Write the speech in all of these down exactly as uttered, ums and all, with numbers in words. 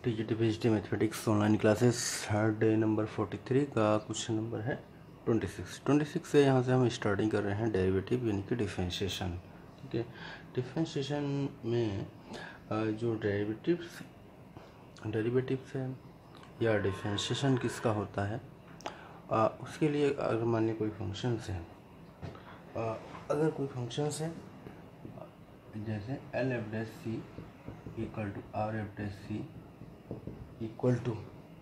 TGT PGT mathematics online classes third day number forty three का question number है twenty six twenty six से यहाँ से हम स्टार्टिंग कर रहे हैं डेरिवेटिव यानी कि डिफरेंशिएशन। ठीक है, डिफरेंशिएशन में अ, जो डेरिवेटिव्स डेरिवेटिव्स है या डिफरेंशिएशन किसका होता है, आ, उसके लिए अगर मान लीजिए कोई फंक्शंस है, आ, अगर कोई फंक्शंस है जैसे L F dash C equal to R F dash C equal to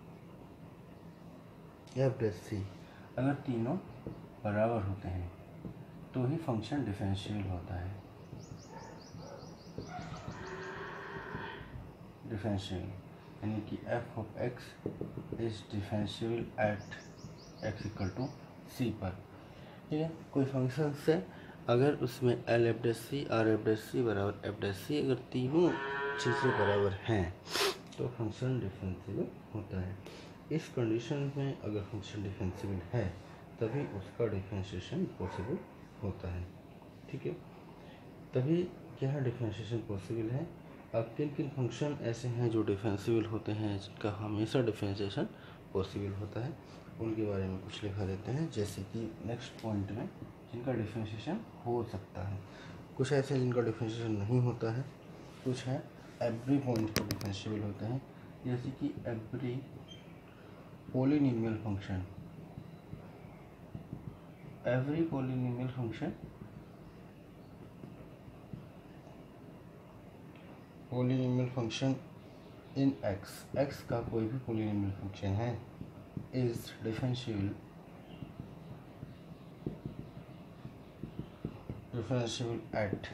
F dash C, अगर तीनों बराबर होते हैं तो ही फंक्शन डिफरेंशियल होता है। डिफरेंशियल यानी कि F of X is differential at X equal to C पर। ठीक है, कोई फंक्शन से अगर उसमें L F dash C R F dash C बराबर एफ डैश सी, अगर तीनों चीज़ें बराबर हैं तो फंक्शन डिफरेंशियल होता है। इस कंडीशन में अगर फंक्शन डिफरेंशियल है तभी उसका डिफरेंशिएशन पॉसिबल होता है। ठीक है, तभी क्या डिफरेंशिएशन पॉसिबल है। अब किन किन फंक्शन ऐसे हैं जो डिफरेंशियल होते हैं, जिनका हमेशा डिफरेंशिएशन पॉसिबल होता है, उनके बारे में कुछ लिखा देते हैं। जैसे कि नेक्स्ट पॉइंट में जिनका डिफरेंशिएशन हो सकता है, कुछ ऐसे जिनका डिफरेंशिएशन नहीं होता है, कुछ है एवरी पॉइंट पर डिफरेंशिएबल होते हैं। जैसे कि every polynomial function, every polynomial function polynomial function in X, X का कोई भी पॉलिनोमियल फंक्शन है is differentiable differentiable at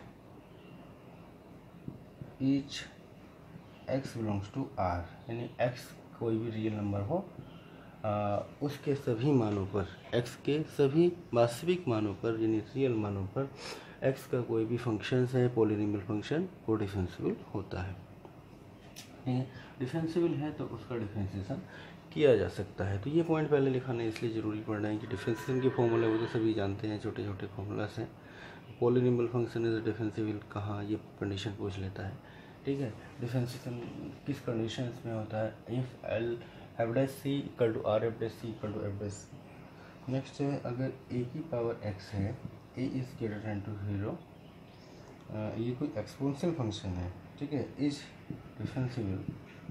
each X belongs to R, यानी एक्स कोई भी रियल नंबर हो, आ, उसके सभी मानों पर, एक्स के सभी वास्तविक मानों पर यानी रियल मानों पर एक्स का कोई भी फंक्शन है पॉलिनोमियल फंक्शन, वो डिफरेंशिएबल होता है। डिफरेंशिएबल है तो उसका डिफरेंशिएशन किया जा सकता है। तो ये पॉइंट पहले लिखाना इसलिए ज़रूरी पड़ रहा है कि डिफरेंशिएशन के फॉर्मूले वो तो सभी जानते हैं, छोटे छोटे फॉर्मूलास हैं। पॉलिनोमियल फंक्शन इज डिफरेंशिएबल कहाँ, ये कंडीशन पूछ लेता है। ठीक है, डिफरेंशिएशन किस कंडीशन में होता है, if L F dash C equal to R F dash C equal to F dash. Next है अगर ए की पावर एक्स है, A is greater than to zero, ये कोई एक्सपोनेंशियल फंक्शन है। ठीक है, is differentiable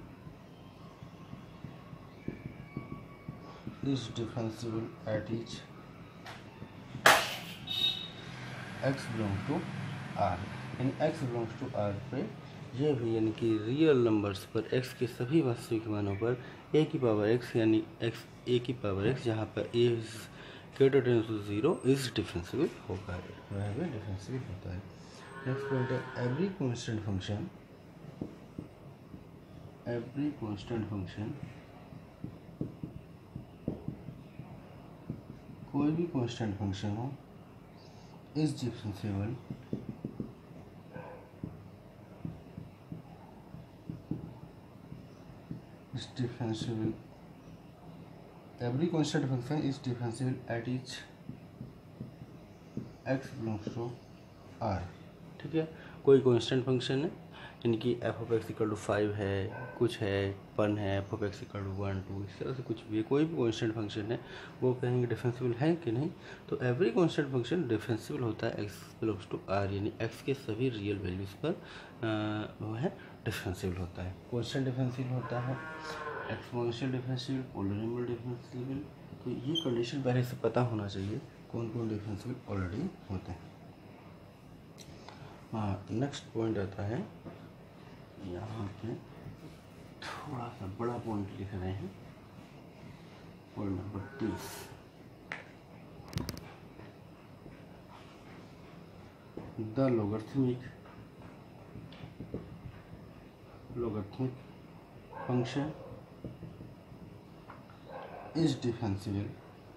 is differentiable at each X belongs to R, यानी एक्स बिलोंग्स टू आर पे यह भी यानी कि रियल नंबर्स पर एक्स के सभी वास्तविक मानों पर ए की पावर एक्स यानी एक्स ए की पावर एक्स जहाँ पर A is greater than to zero is differentiable होगा, वह भी डिफरेंशिएबल होता है। नेक्स्ट पॉइंट है every constant function, every constant function, कोई भी कांस्टेंट फंक्शन हो is differentiable is differentiable, every constant function is differentiable at each x belongs to r। ठीक है, कोई कांस्टेंट फंक्शन है यानी कि F of X equal to five है, कुछ है वन है, F of X equal to one two, इस तरह से कुछ भी है, कोई भी कांस्टेंट फंक्शन है वो कहेंगे डिफरेंशिएबल है कि नहीं। तो एवरी कांस्टेंट फंक्शन डिफरेंशिएबल होता है एक्स बिलोंग्स टू आर, यानी एक्स के सभी रियल वैल्यूज़ पर वो है डिफरेंशिएबल होता है। कांस्टेंट डिफरेंशिएबल होता है, एक्सपोनेंशियल डिफरेंशिएबल, पॉलिनोमियल डिफरेंशिएबल। तो ये कंडीशन पहले से पता होना चाहिए कौन कौन डिफरेंशिएबल ऑलरेडी होते हैं। हाँ, नेक्स्ट पॉइंट आता है यहाँ पे, थोड़ा सा बड़ा पॉइंट लिख रहे हैं, पॉइंट नंबर तीस। The logarithmic logarithmic function is differentiable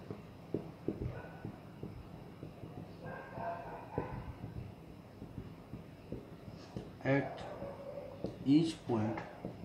at each point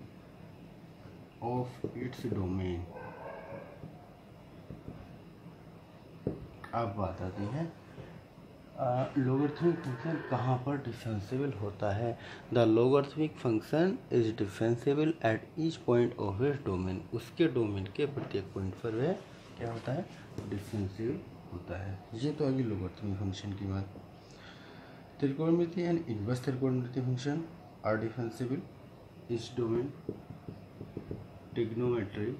of its domain। अब बात आती है लोगरिथमिक फंक्शन कहाँ पर डिफरेंशिएबल होता है? The logarithmic function is differentiable at each point of its domain. उसके डोमेन के प्रत्येक पॉइंट पर वह क्या होता है? डिफरेंशिएबल होता है। ये तो अभी लोगरिथमिक फंक्शन की बात। त्रिकोणमिति एंड इनवर्स त्रिकोणमिति फंक्शन आर डिफरेंशिएबल इस domain. Trigonometry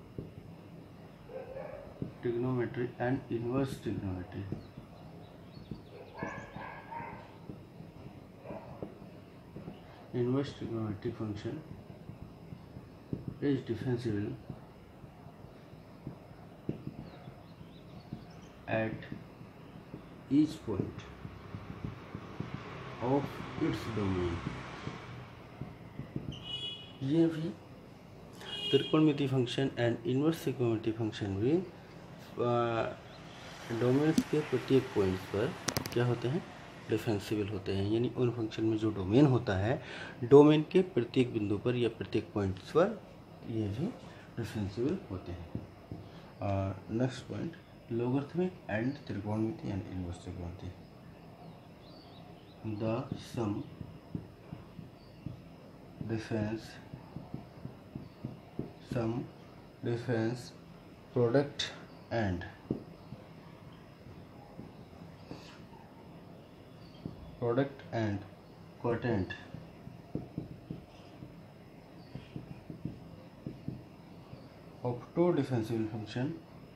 trigonometry and inverse trigonometry inverse trigonometric function is differentiable at each point of its domain। ये भी त्रिकोणमिति फंक्शन एंड इनवर्स त्रिकोणमिति फंक्शन भी डोमेन्स के प्रत्येक पॉइंट्स पर क्या होते हैं? डिफरेंशिएबल होते हैं। यानी उन फंक्शन में जो डोमेन होता है, डोमेन के प्रत्येक बिंदु पर या प्रत्येक पॉइंट्स पर ये भी डिफरेंशिएबल होते हैं। नेक्स्ट पॉइंट, लोगरिथमिक एंड त्रिकोणमिति एंड इनवर्स त्रिकोणमिति। The sum difference sum difference product and product and quotient of two differentiable function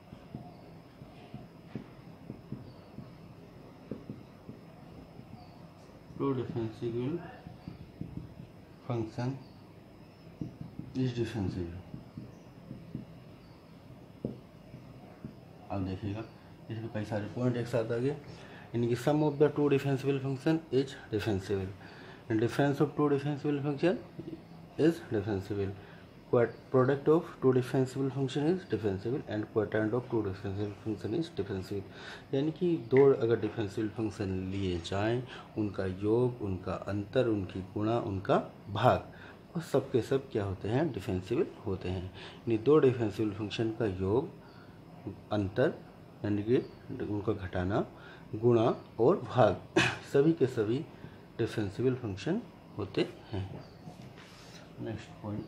two differentiable function is differentiable। अब देखिएगा इसमें कई सारे पॉइंट एक साथ आ गए। यानी कि sum of the two differentiable function is differentiable. Difference of two differentiable function is differentiable. Product of two differentiable function is differentiable and quotient of two differentiable function is differentiable. यानी कि दो अगर differentiable function लिए जाएं, उनका योग, उनका अंतर, उनकी गुणा, उनका भाग, और सब के सब क्या होते हैं? डिफरेंशिएबल होते हैं। यानी दो डिफरेंशिएबल फंक्शन का योग, अंतर यानी कि उनका घटाना, गुणा और भाग सभी के सभी डिफरेंशिएबल फंक्शन होते हैं। Next point,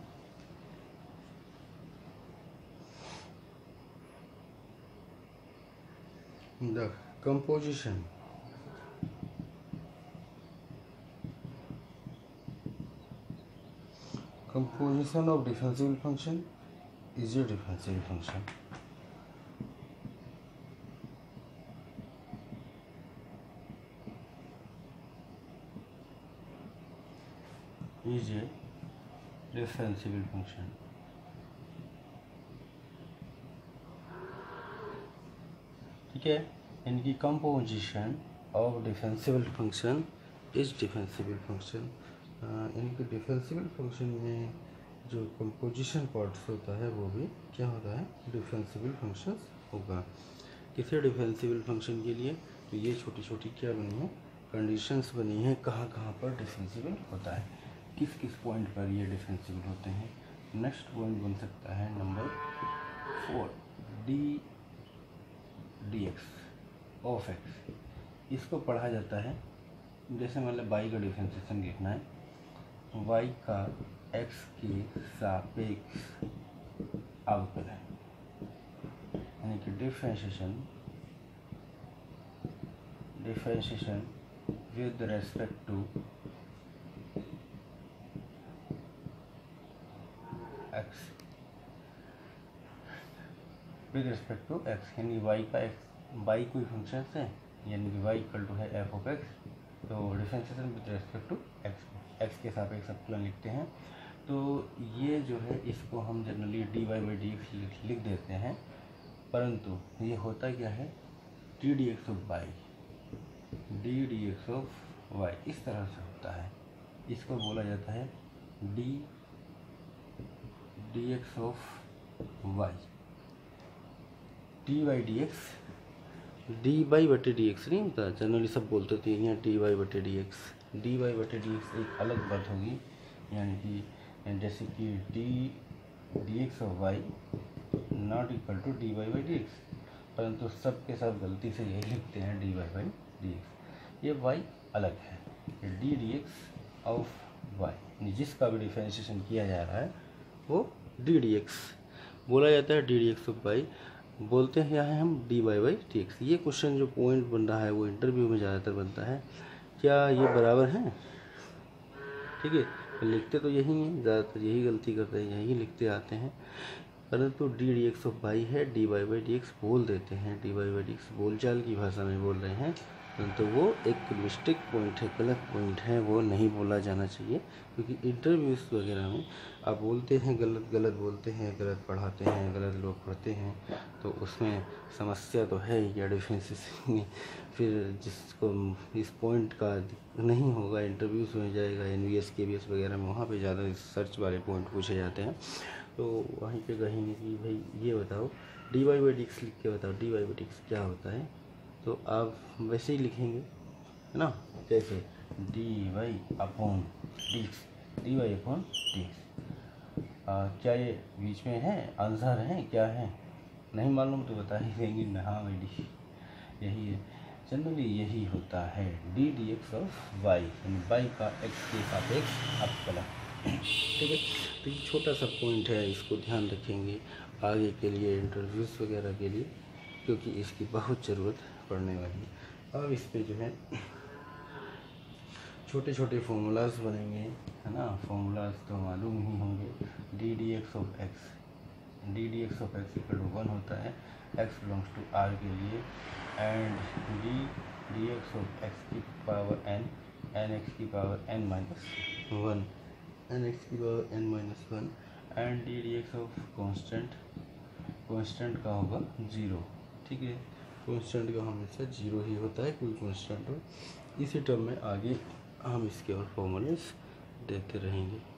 the composition composition of differentiable function is a differentiable function. is a differentiable function। ठीक है, इनकी composition of differentiable function is differentiable function. इनके डिफरेंशिएबल फंक्शन में जो कंपोजिशन पार्ट्स होता है वो भी क्या होता है? डिफरेंशिएबल फंक्शन होगा। किसी डिफरेंशिएबल फंक्शन के लिए तो ये छोटी छोटी क्या बनी है? कंडीशंस बनी है कहाँ कहाँ पर डिफरेंशिएबल होता है, किस किस पॉइंट पर ये डिफरेंशिएबल होते हैं। नेक्स्ट पॉइंट बन सकता है number four, D D X of X. इसको पढ़ा जाता है जैसे मतलब वाई का डिफरेंशिएशन लिखना है, वाई का एक्स के सापेक्ष अवकलन, यानी कि differentiation differentiation with respect to X with respect to X. यानी वाई का एक्स, वाई कोई फंक्शन है, यानी कि वाई इक्वल टू है एफ ऑफ एक्स, तो differentiation with respect to X, X के सापेक्ष अवकलन लिखते हैं। तो ये जो है इसको हम generally D Y by D X लिख देते हैं, परंतु ये होता क्या है? D D X of Y, D D X of Y इस तरह से होता है। इसको बोला जाता है D D X of Y. D Y D X, D Y बटे डी एक्स नहीं होता, जनरली सब बोलते थे यहाँ डी वाई बटे डी एक्स। डी वाई बटे डी एक्स एक अलग बात होगी, यानी कि जैसे कि D D X of Y not equal to D Y by D X, परंतु सब के सब गलती से यही लिखते हैं D Y by D X, ये वाई अलग है, ये D D X of Y, जिसका भी डिफरेंशिएशन किया जा रहा है वो डी डी एक्स बोला जाता है, D D X of Y बोलते हैं यहाँ हम D Y by T X. ये क्वेश्चन जो पॉइंट बन रहा है वो इंटरव्यू में ज़्यादातर बनता है, क्या ये बराबर हैं? ठीक है, लिखते तो यही हैं, ज़्यादातर यही गलती करते हैं, यही लिखते आते हैं, परंतु D D X of Y है D Y by D X बोल देते हैं, D Y by D X बोलचाल की भाषा में बोल रहे हैं, परंतु वो एक मिस्टेक पॉइंट है, गलत पॉइंट है, वो नहीं बोला जाना चाहिए, क्योंकि इंटरव्यूज़ वगैरह में आप बोलते हैं गलत गलत बोलते हैं, गलत पढ़ाते हैं, गलत लोग पढ़ते हैं, तो उसमें समस्या तो है या डिफेंस में फिर जिसको इस पॉइंट का नहीं होगा, इंटरव्यूज़ में जाएगा N V S K V S वगैरह में, वहाँ पे ज़्यादा रिसर्च वाले पॉइंट पूछे जाते हैं, तो वहीं पे कहेंगे कि भाई ये बताओ D Y by D X लिख के बताओ D Y by D X क्या होता है, तो आप वैसे ही लिखेंगे, है ना, जैसे D Y upon D X, D Y upon D X. क्या ये बीच में है, आंसर है, क्या है, नहीं मालूम तो बता ही देंगे ना, हाँ भाई डी यही है, जनरली यही होता है D D X of Y, यानी वाई का एक्स के सापेक्ष अवकलन। ठीक है, तो ये छोटा सा पॉइंट है, इसको ध्यान रखेंगे आगे के लिए इंटरव्यूज़ वगैरह के लिए, क्योंकि इसकी बहुत ज़रूरत पड़ने वाली है। अब इस पे जो है छोटे छोटे फार्मूलाज बनेंगे, है ना, फार्मूलाज तो मालूम ही होंगे, D D X of X, D D X of X equal to one होता है एक्स बिलोंग्स टू आर के लिए, and D D X of X की पावर एन, एन एक्स की power N minus one, N X की power N minus one, and D D X of constant, constant का होगा zero. ठीक है, constant का हमेशा जीरो ही होता है, कोई कॉन्स्टेंट हो। इसी टर्म में आगे हम इसके और फॉर्मूलेस देते रहेंगे।